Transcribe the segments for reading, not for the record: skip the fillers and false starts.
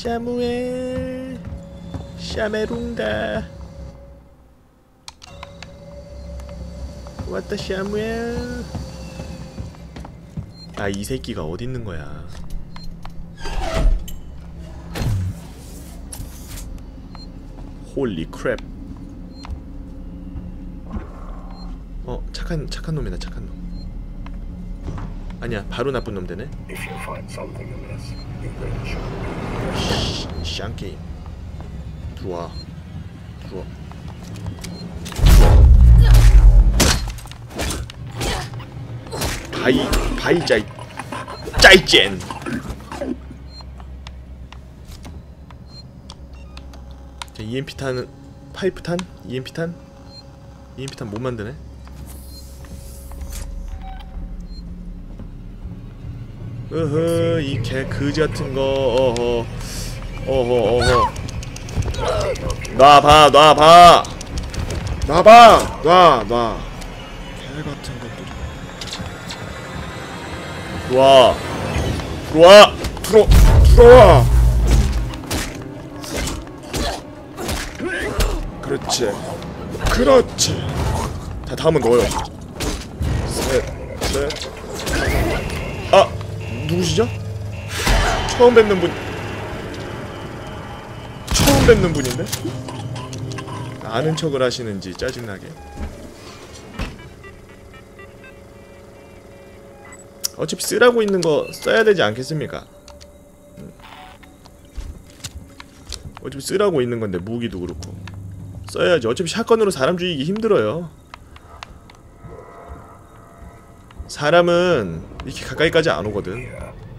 샤무엘 샤메룬다. 왔다 샤무엘. 아, 이 새끼가 어디 있는 거야? 홀리 크랩. 착한 놈이다. 착한 놈. 아니야, 바로 나쁜 놈 되네. 샹게임. 들어와. 바이 짜이젠. 자, EMP 탄은 파이프 탄? EMP 탄 못 만드네. 으흐, 이 개 그지 같은 거. 어허. 놔봐. 개 같은 것도. 들어와. 그렇지. 자, 다음은 넣어요. 셋. 아, 누구시죠? 처음 뵙는 분인데? 아는 척을 하시는지 짜증나게. 어차피 쓰라고 있는 거 써야 되지 않겠습니까? 어차피 쓰라고 있는 건데, 무기도 그렇고 써야지. 어차피 샷건으로 사람 죽이기 힘들어요. 사람은 이렇게 가까이까지 안 오거든.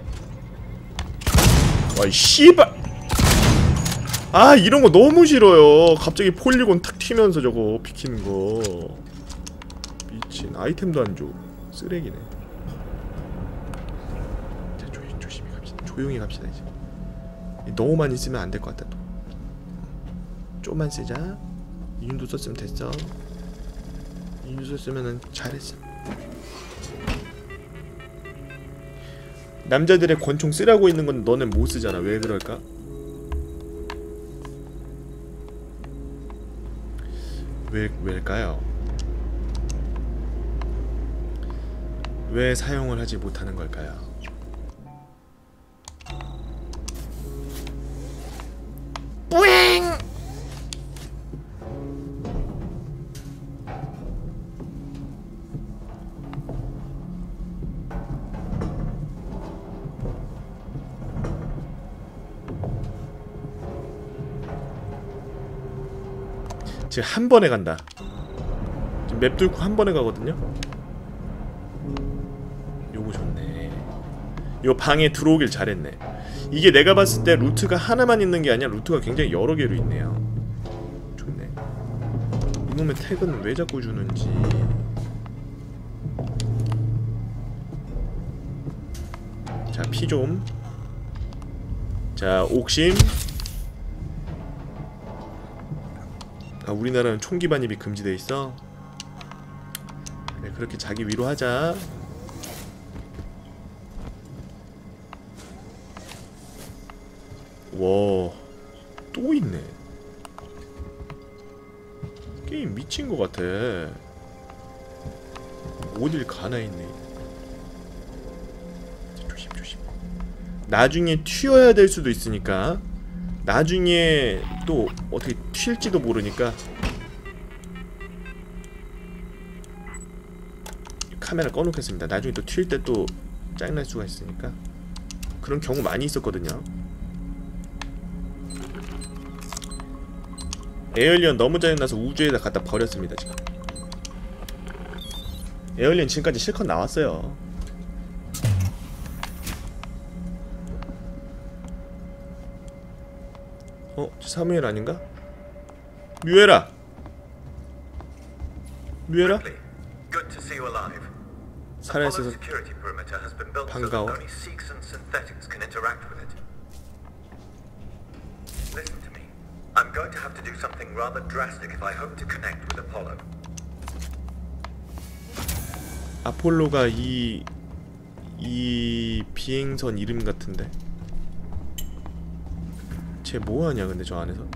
와이 씨발. 아, 이런 거 너무 싫어요. 갑자기 폴리곤 탁 튀면서 저거 비키는 거. 미친. 아이템도 안 줘. 쓰레기네. 자, 조심히 갑시다. 조용히 갑시다 이제. 너무 많이 쓰면 안 될 것 같다 또. 좀만 쓰자. 이 정도 썼으면 됐어. 이 정도 썼으면은 잘했어. 남자들의 권총 쓰라고 있는 건 너는 못 쓰잖아. 왜 그럴까? 왜일까요? 왜 사용을 하지 못하는 걸까요? 뿌잉! 지금 한 번에 간다. 지금 맵 뚫고 한 번에 가거든요. 요거 좋네. 요 방에 들어오길 잘했네. 이게 내가 봤을 때 루트가 하나만 있는 게 아니라 루트가 굉장히 여러 개로 있네요. 좋네. 이놈의 택은 왜 자꾸 주는지. 자, 피 좀. 자, 옥심. 아, 우리나라는 총기 반입이 금지돼 있어. 그래, 그렇게 자기 위로하자. 와, 또 있네. 게임 미친 것 같아. 어딜 가나 있네. 조심. 나중에 튀어야 될 수도 있으니까. 나중에 또 어떻게 튈지도 모르니까 카메라 꺼놓겠습니다. 나중에 또 튈 때 또 짜증날 수가 있으니까. 그런 경우 많이 있었거든요. 에얼리언 너무 짜증나서 우주에다 갖다 버렸습니다. 지금 에얼리언 지금까지 실컷 나왔어요. 저 사무엘 아닌가? 뮤에라! 살아있어서 반가워. 아폴로가 이 비행선 이름 같은데. 쟤 뭐하냐 근데 저 안에서?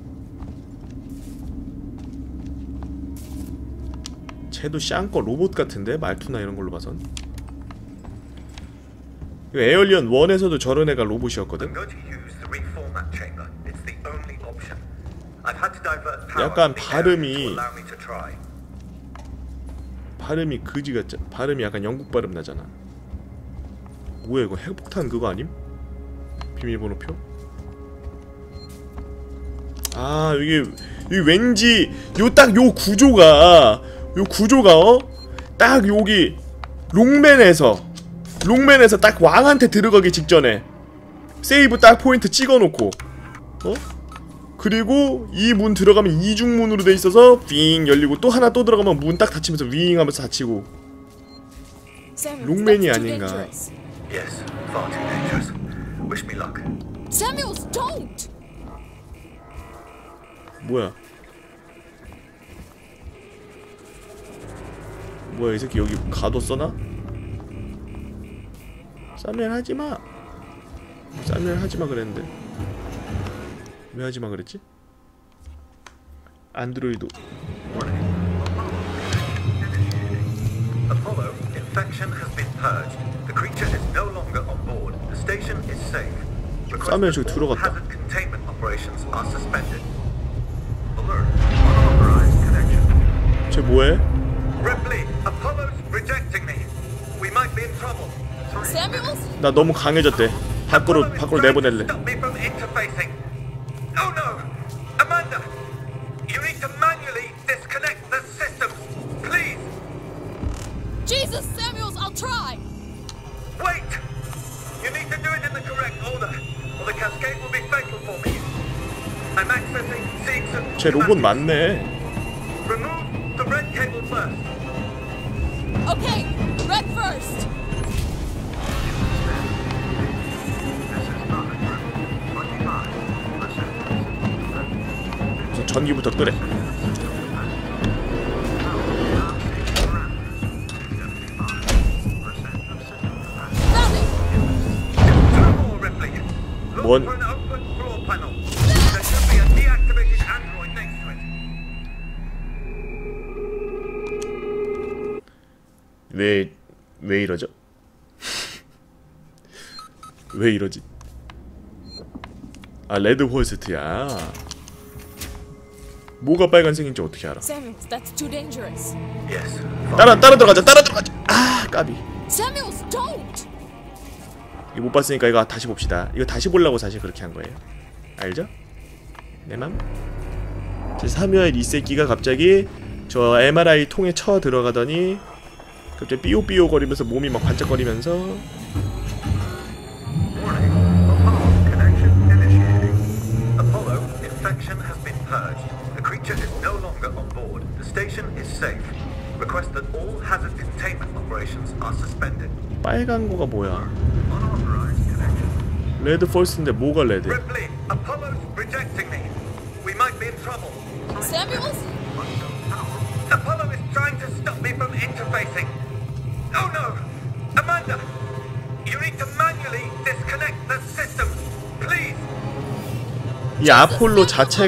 쟤도 샹꺼 로봇 같은데? 말투나 이런 걸로 봐선. 이거 에얼리언 1에서도 저런 애가 로봇이었거든? 약간 발음이 그지같죠? 발음이 약간 영국 발음 나잖아. 뭐야 이거 핵폭탄 그거 아님? 비밀번호표? 아 이게 왠지 딱 요 구조가 딱 여기 롱맨에서 딱 왕한테 들어가기 직전에 세이브 딱 포인트 찍어놓고 그리고 이 문 들어가면 이중문으로 돼 있어서 윙 열리고 또 하나 또 들어가면 문 딱 닫히면서 윙 하면서 닫히고 롱맨이 아닌가. Yes, far too dangerous. Wish me luck. Samuels, don't! 뭐야 이 새끼 여기 가뒀어나? 싸면 하지마. 싸면 하지마 그랬는데 왜 하지마 그랬지? 안드로이드. Apollo, infection has been purged. The creature is no longer on board. The station is safe. 싸면 저기 들어갔다. Hazard containment operations are suspended. Alert. Unauthorized connection. 쟤 뭐해? Ripley, Apollo's rejecting me. We might be in trouble. Samuels? 나 너무 강해졌대. 밖으로 내보낼래. Stop me from interfacing. Oh no, Amanda, you need to manually disconnect the systems, please. Jesus, Samuels, I'll try! Wait! You need to do it in the correct order, or the cascade will be fatal for me. I'm accessing sequence. 쟤 로봇 맞네. Remove the red cable first. Okay, red first! 우선 전기부터 끄래. 뭔? 왜 이러죠? 왜 이러지? 아 레드 홀스트야. 뭐가 빨간색인지 어떻게 알아? Samuels, that's too dangerous. Yes. 따라 들어가자. 아 까비. Samuels, don't! 이거 못 봤으니까 이거 다시 봅시다. 이거 다시 보려고 사실 그렇게 한 거예요. 알죠? 내 맘? 제 사뮤엘 이 새끼가 갑자기 저 MRI 통에 쳐 들어가더니 갑자기 삐요삐요 거리면서 몸이 막 반짝거리면서 Apollo, infection has been purged. The creature is no longer on board. The station is safe. Request that all hazard containment operations are suspended. 빨간 거가 뭐야? Unauthorized connection. 레드 펄스인데 뭐가 레드? Ripley, Apollo's rejecting me. We might be in trouble. Samuels? Apollo is trying to stop me from interfacing. Oh no! Amanda! You need to manually disconnect the system. Please! 이 아폴로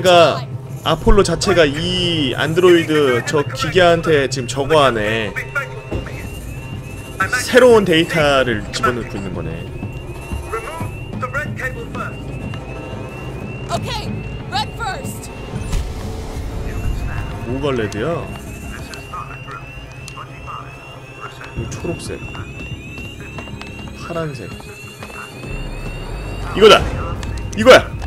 자체가 이 안드로이드 저 기계한테 지금 저거 하네. 새로운 데이터를 집어넣고 있는 거네. Remove the red cable first. Okay, red first! 뭐가 레드야? 이 초록색, 파란색. 이거다. 이거야.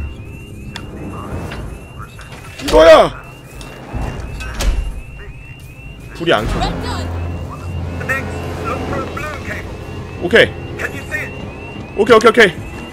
불이 안 켜. Red gun! Next, look for a blue cable. 오케이. Can you see it? 오케이.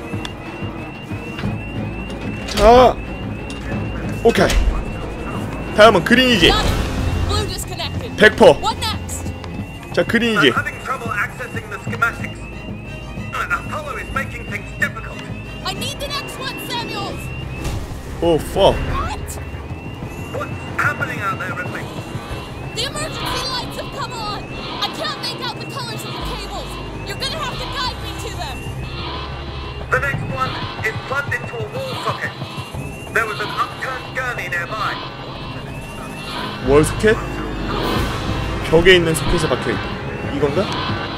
자, 오케이. 다음은 그린이지. Got it! Blue disconnected. 100%. What next? 자, 그린이지. I'm having trouble accessing the schematics. Apollo is making things difficult. I need the next one, Samuels! 오, fuck. What? What's happening out there, Ripley? The emergency lights have come on! I can't make out the colors of the cables! You're gonna have to guide me to them! The next one is plugged into a wall socket. 월 소켓? 벽에 있는 소켓에 박혀있다. 이건가?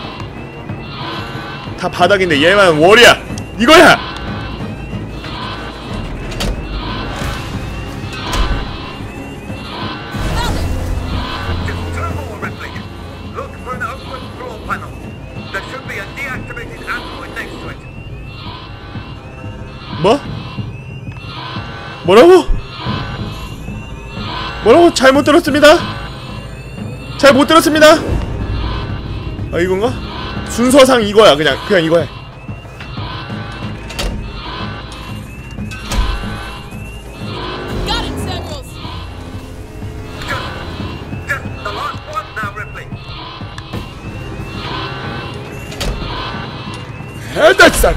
다 바닥인데 얘만 월이야! 이거야! Just two more, Ripley. Look for an open floor panel. There should be a deactivated android next to it. 뭐? 뭐라고? 뭐라고? 잘못 들었습니다. 잘 못 들었습니다. 아 이건가? 순서상 이거야. 그냥 이거 해. Got it, Samuels. Just the last one now, Ripley. 헤드샷.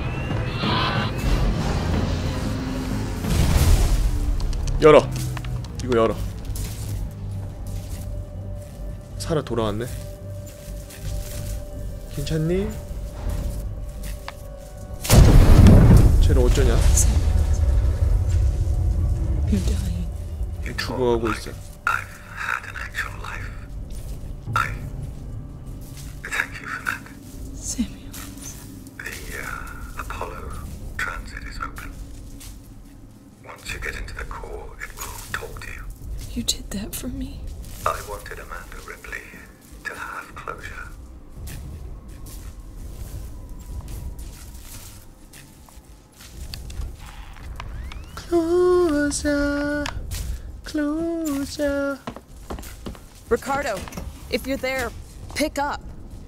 열어. 이거 열어. 살아 돌아왔네. 괜찮니? 쟤는 어쩌냐? You're dying. 죽어가고 있어. I've had an actual life. I thank you for that. Samuel. The Apollo transit is open. Once you get into the core, it will talk to you. You did that for me. I wanted Amanda Ripley to have closure. Closer. Ricardo, if you're there, pick up.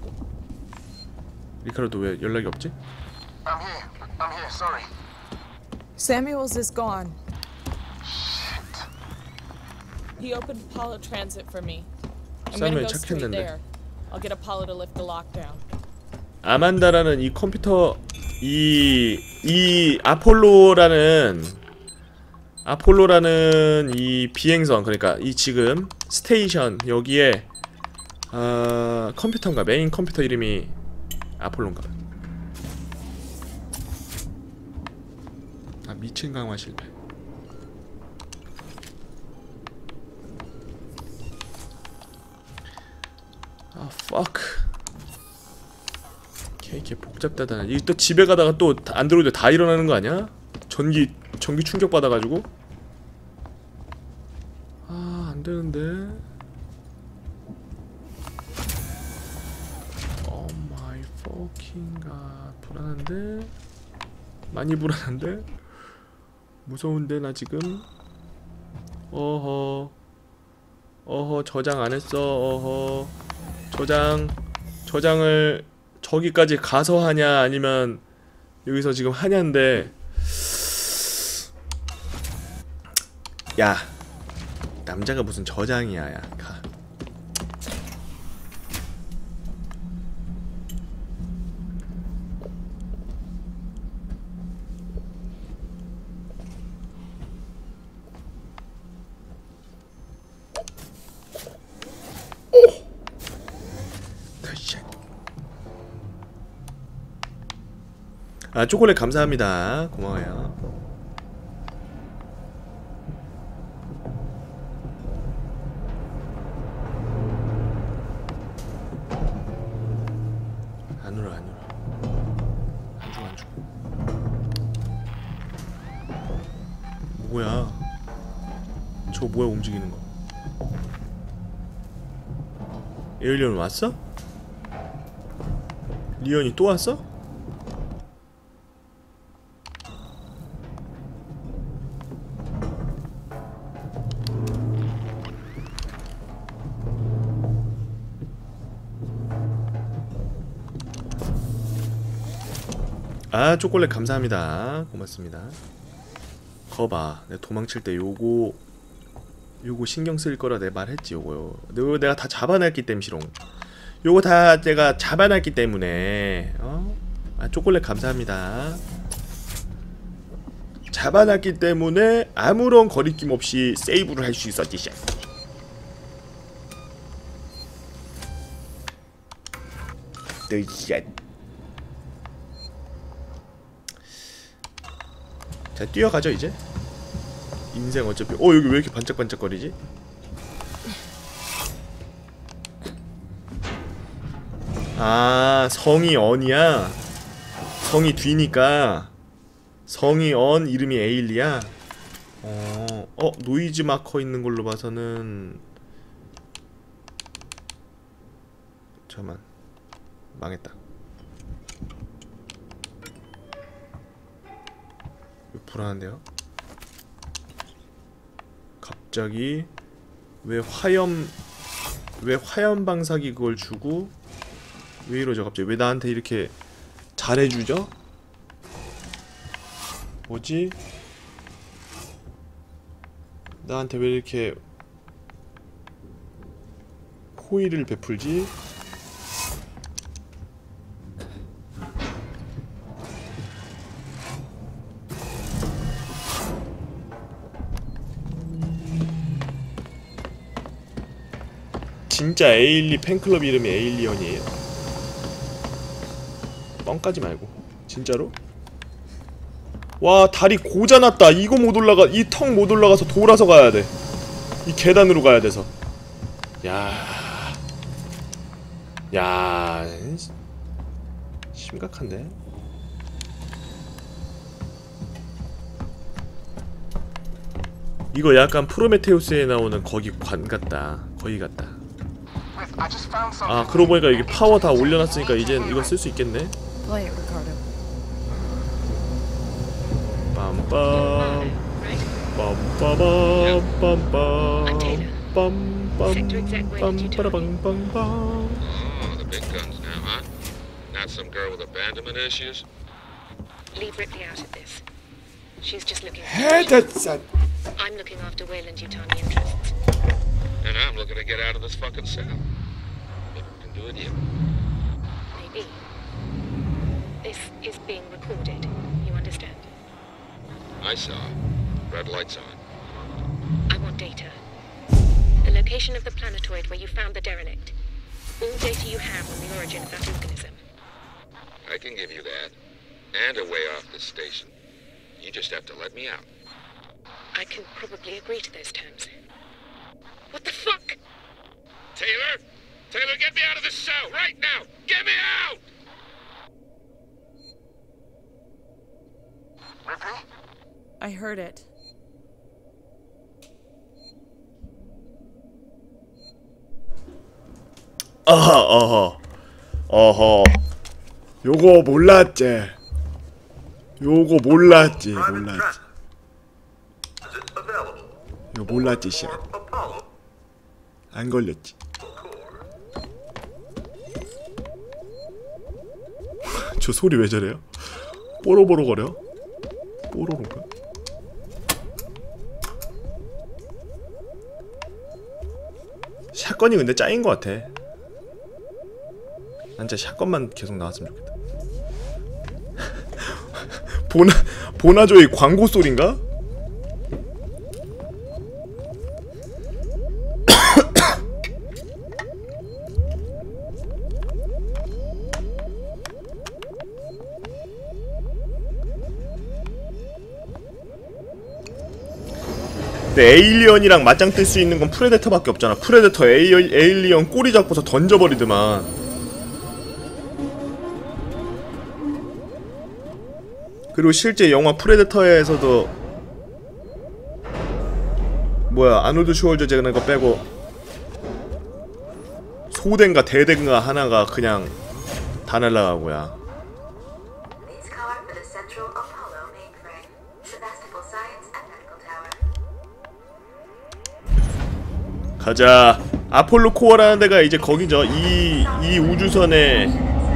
리카르도 왜 연락이 없지? I'm here, sorry. Samuels is gone. He opened Apollo Transit for me. I'm Samuel gonna go straight 착했는데. there. I'll get Apollo to lift the lockdown. 아만다라는 이 컴퓨터 이 아폴로라는 이 비행선, 그러니까 이 지금 스테이션 여기에 컴퓨터인가, 메인 컴퓨터 이름이 아폴로인가. 아 미친 강화 실패. 아 fuck. 이게 복잡하다. 이게 또 집에 가다가 또 안드로이드 다 일어나는 거 아니야? 전기 충격 받아가지고. 아 안되는데. Oh my fucking god. 불안한데? 많이 불안한데? 무서운데 나 지금? 어허 저장 안했어. 어허 저장을 저기까지 가서 하냐 아니면 여기서 지금 하냐인데, 야 남자가 무슨 저장이야. 야 가. 아 초콜릿 감사합니다. 고마워요. 안 울어. 안 죽어. 뭐야? 저거 뭐야 움직이는 거? 에일리언 왔어? 리언이 또 왔어? 아 초콜릿 감사합니다. 고맙습니다. 거봐 내가 도망칠 때 요거 신경 쓸 거라 내 말했지. 요거 내가 다 잡아놨기 땜시롱. 요거 다 내가 잡아놨기 때문에 아 초콜릿 감사합니다. 잡아놨기 때문에 아무런 거리낌 없이 세이브를 할 수 있었지. 쉣. 자 뛰어가죠 이제. 인생 어차피 여기 왜 이렇게 반짝반짝거리지? 아, 성이 언이야? 성이 뒤니까 성이 언, 이름이 에일리야? 노이즈 마커 있는 걸로 봐서는 잠깐만, 망했다. 이거 불안한데요? 갑자기 왜 화염 방사기 그걸 주고 왜 이러죠 갑자기? 왜 나한테 이렇게 잘해주죠? 뭐지? 나한테 왜 이렇게 호의를 베풀지? 진짜 에일리 팬클럽 이름이 에일리언이에요? 뻥까지 말고 진짜로? 와, 다리 고장났다. 이거 못 올라가, 이 턱 못 올라가서 돌아서 가야 돼. 이 계단으로 가야 돼서. 야, 심각한데? 이거 약간 프로메테우스에 나오는 거기 관 같다. 거기 같다. 아, 그러고 보니까 이게 파워 다 올려놨으니까 이젠 이거 쓸 수 있겠네? Play it, Ricardo. 빰빰 빰빠밤 빰빰 빰빰 빰빠라방빰빰. Oh, the big guns now, huh? Not some girl with abandonment issues? Leave Ripley out of this. She's just looking 해졌어. I'm looking after Wayland-Yutani interests. And I'm looking to get out of this fucking cell. Maybe we can do it here. Maybe. This is being recorded. You understand? I saw. Red lights on. I want data. The location of the planetoid where you found the derelict. All data you have on the origin of that organism. I can give you that. And a way off this station. You just have to let me out. I can probably agree to those terms. What the fuck? Taylor! Taylor, get me out of this cell right now! Get me out! Ripley? I heard it. 어허. 요거 몰랐지. 요거 몰랐지. Private trap. Is it available? 이거 몰랐지, 씨. Apollo 안 걸렸지. core. 저 소리 왜 저래요? 뽀로뽀로 거려? 뽀로로인가? 샷건이 근데 짱인 것 같아. 난 진짜 샷건만 계속 나왔으면 좋겠다. 보나조의 광고 소린가? 근데 에일리언이랑 맞짱 뜰 수 있는 건 프레데터밖에 없잖아. 프레데터 에일리언 꼬리 잡고서 던져버리더만. 그리고 실제 영화 프레데터에서도 뭐야, 아놀드 슈월저제가 거 빼고 소대인가 대대인가 하나가 그냥 다 날라가고야. Please call for the Central Apollo mainframe, Sebastopol Science and Medical Tower. 가자. 아폴로 코어라는 데가 이제 거기죠. 이 우주선의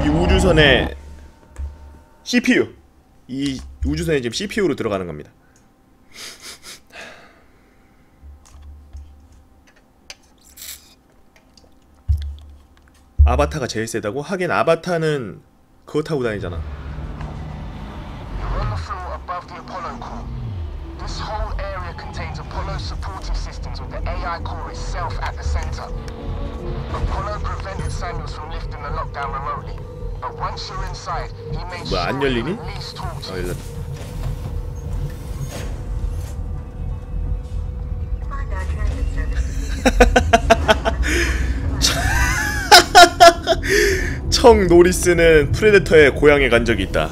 CPU. 이 우주선에 지금 CPU로 들어가는 겁니다. 아바타가 제일 세다고? 하긴 아바타는 그거 타고 다니잖아. You're on the floor above the Apollo core. This whole area contains Apollo supporting systems with the AI core itself at the center. Apollo prevented Samuels from lifting the lockdown remotely. But once you're inside, he made sure 안 he 열리니? at least talk to you. 열렸다. Find our transit service. 청 노리스는 프레데터의 고향에 간 적이 있다.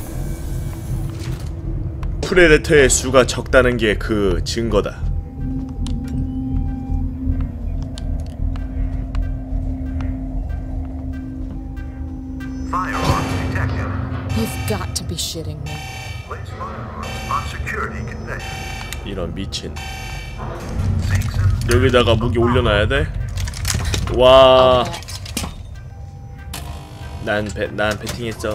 프레데터의 수가 적다는 게 그 증거다. Firearms detected. You've got to be shitting me. Place firearms on security conveyor. 이런 미친. Sinks and 여기다가 무기 올려놔야 돼? 와. 난 배팅했어.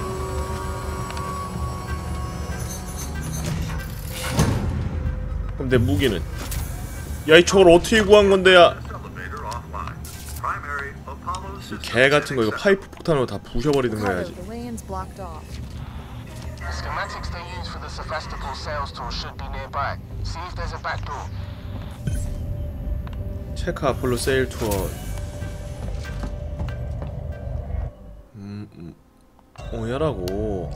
그럼 내 무기는? 야, 이 저걸 어떻게 구한 건데야? elevator offline. Primary Apollo 이 system. 개 같은 거 이거 파이프 폭탄으로 다 부셔버리는 거 해야지. The way-in's blocked off. The schematics they use for the Sevastopol sales tour should be nearby. See if there's a back door. 체크 아폴로 세일 투어. 야라고.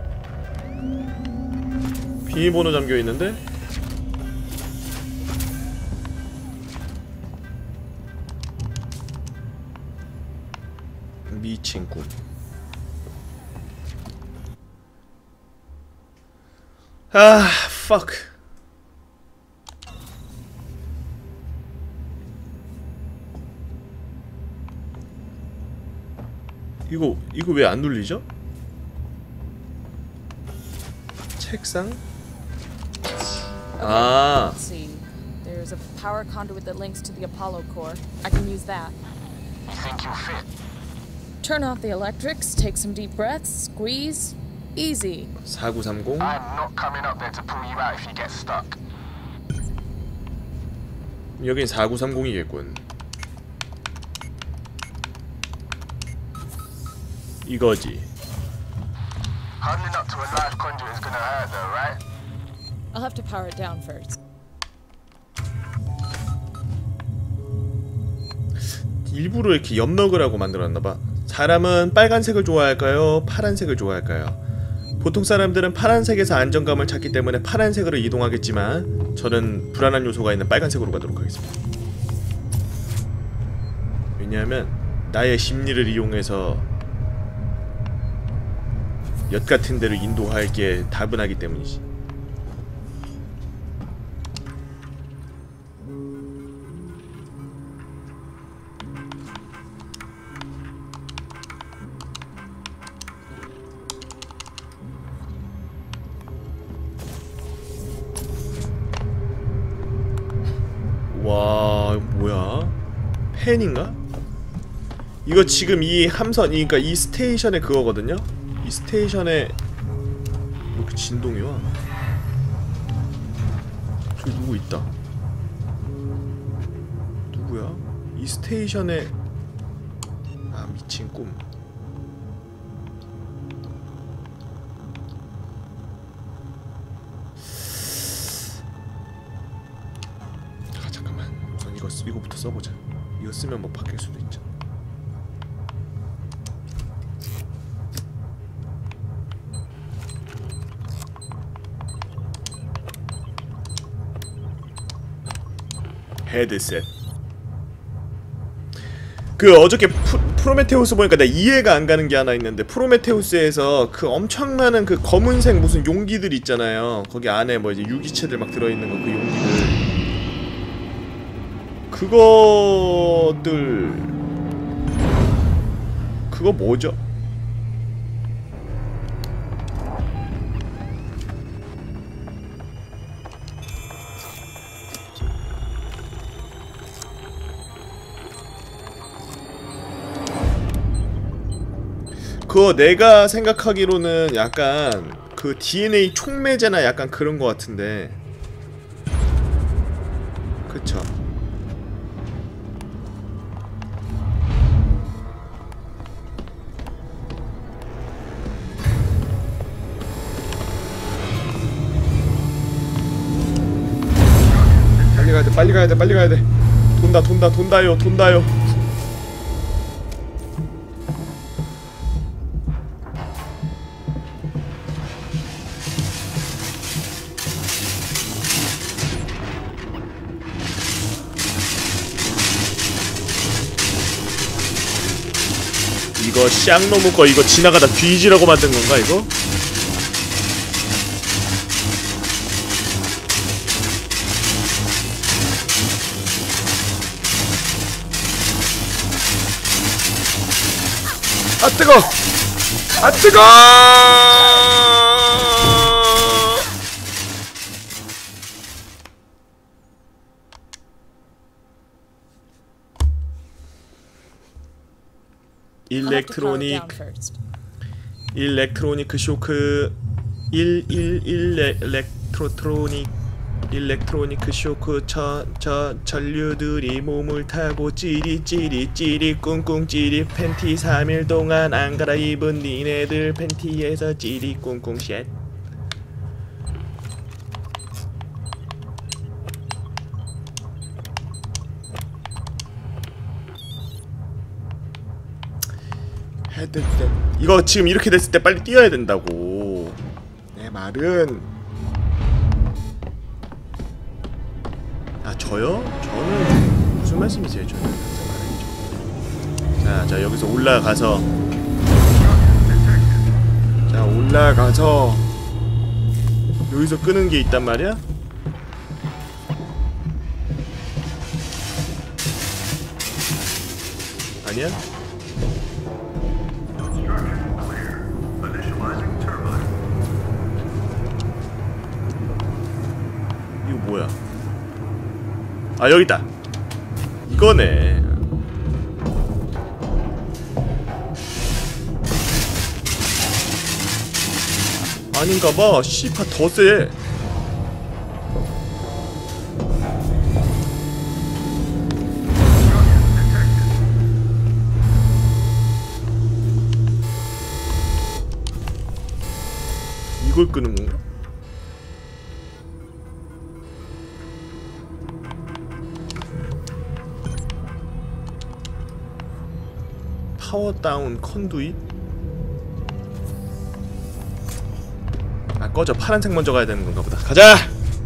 비밀번호 잠겨 있는데? 미친 꿈. 아, fuck. 이거 왜 안 눌리죠? 책상? 아. Let's see. There's a power conduit that links to the Apollo core. I can use that. You think you'll fit? Turn off the electrics, take some deep breaths, squeeze. Easy. 4930? I'm not coming up there to pull you out if you get stuck. 여긴 4930이겠군. 이거지. Huddling up to a live conduit is gonna hurt though, right? I'll have to power it down first. 일부러 이렇게 엽넣으라고 만들었나봐. 사람은 빨간색을 좋아할까요? 파란색을 좋아할까요? 보통 사람들은 파란색에서 안정감을 찾기 때문에 파란색으로 이동하겠지만 저는 불안한 요소가 있는 빨간색으로 가도록 하겠습니다. 왜냐하면 나의 심리를 이용해서 엿 같은 데로 인도할 게 다분하기 때문이지. 와, 뭐야? 펜인가? 이거 지금 이 함선, 그러니까 이 스테이션의 그거거든요? 이 스테이션에 왜 이렇게 진동이 와? 저기 누구 있다. 누구야? 이 스테이션에 아, 미친 꿈. 아, 잠깐만. 우선 이거부터 써보자. 이거 쓰면 뭐 바뀔 수도 있죠. 헤드셋. 그 어저께 프로메테우스 보니까 내가 이해가 안 가는 게 하나 있는데, 프로메테우스에서 그 엄청 많은 그 검은색 무슨 용기들 있잖아요. 거기 안에 뭐 이제 유기체들 막 들어있는 거, 그 용기들. 그거 뭐죠? 그거 내가 생각하기로는 약간 그 DNA 촉매제나 약간 그런 거 같은데, 그쵸? 빨리 가야 돼, 빨리 가야 돼, 빨리 가야 돼. 돈다요. 이거 쌍놈의 거 이거 지나가다 뒤지라고 만든 건가 이거? 아 뜨거! 아 뜨거! 일렉트로닉 쇼크 일렉트로닉 쇼크 전류들이 몸을 타고 찌릿 꿍꿍 찌릿 팬티 3일 동안 안 갈아입은 니네들 팬티에서 찌릿 꿍꿍 쉣. 이거 지금 이렇게 됐을 때 빨리 뛰어야 된다고. 내 말은 아 저요? 저는 무슨 말씀이세요? 저는 자 여기서 올라가서 여기서 끄는 게 있단 말이야? 아니야? 이거 뭐야? 아 여기있다. 이거네. 아닌가봐. 씨파 더 세. 이걸 끄는 건가? 파워 다운 컨두잇? 아 꺼져. 파란색 먼저 가야 되는 건가 보다. 가자!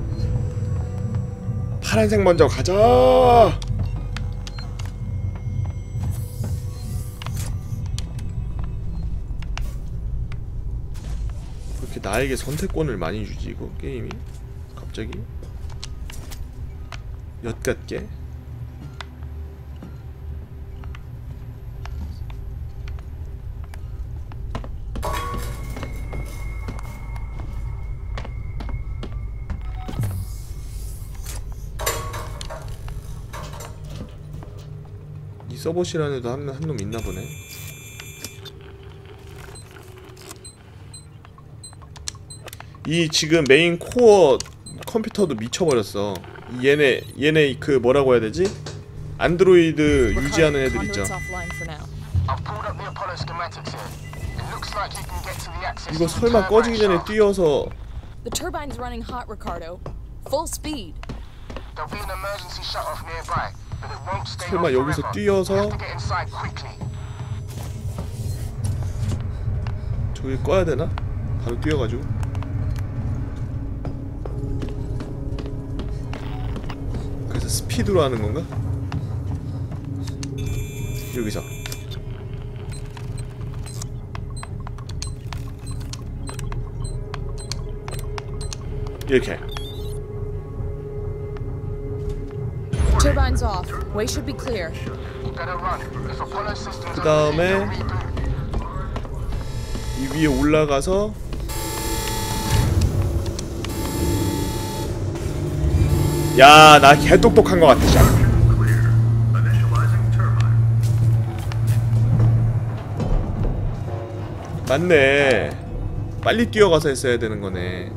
파란색 먼저 가자! 그렇게 나에게 선택권을 많이 주지 이거 게임이? 갑자기? 엿같게? 서버실 안에도 한 놈 있나 보네. 이 지금 메인 코어 컴퓨터도 미쳐버렸어. 얘네 그 뭐라고 해야 되지? 안드로이드 유지하는 애들 있죠. 이거 설마 꺼지기 전에 뛰어서 The turbine's running hot, Ricardo. Full speed. There'll be an emergency shut-off nearby. 설마 여기서 뛰어서 저기 꺼야 되나? 바로 뛰어가지고 그래서 스피드로 하는 건가? 여기서 이렇게 Turbine's off. Way should be clear. 그 다음에 이 위에 올라가서 야, 나 개똑똑한 것 같아. 맞네. 빨리 뛰어가서 했어야 되는 거네.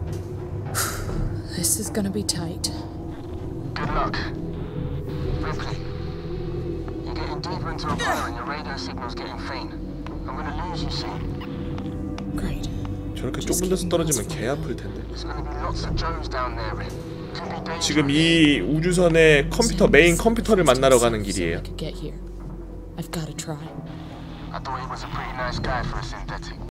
This is gonna be tight. Good luck. Ripley, you're getting deeper into Apollo and your radio signal's getting faint. I'm gonna lose you soon. Great. 저렇게 좁은 데서 떨어지면 개 아플 텐데. There's gonna be lots of Joes down there, Rip. Could be dangerous. 지금 이 우주선의 컴퓨터 메인 컴퓨터를 만나러 가는 길이에요. I've got to try. I thought he was a pretty nice guy for a synthetic.